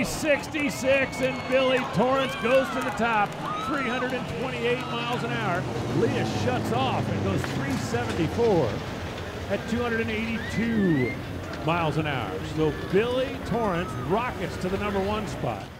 366, and Billy Torrence goes to the top, 328 miles an hour. Leah shuts off and goes 374 at 282 miles an hour. So Billy Torrence rockets to the #1 spot.